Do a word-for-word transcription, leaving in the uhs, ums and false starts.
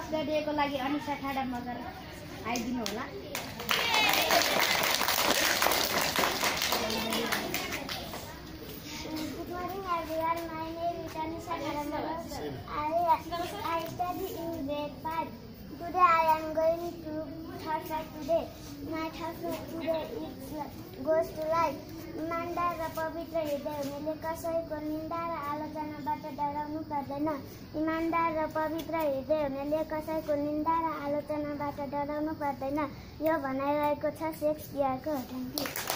Pass गरिएको लागि अनिसा ठाडा मगर आइदिनु होला। Good morning everyone. My name is Anisha Ghadamagar. I, I study in grade five. Today I am going to third fact today. My third fact today is goes to like ईमानदार र पवित्र हृदय हुनेले कसैको निन्दा र आलोचनाबाट डराउनु पर्दैन। ईमानदार र पवित्र हृदय हुनेले कसैको निन्दा र आलोचनाबाट डराउनु पर्दैन। यो भनाइ रहेको छ शेक्सपियरको। Thank you.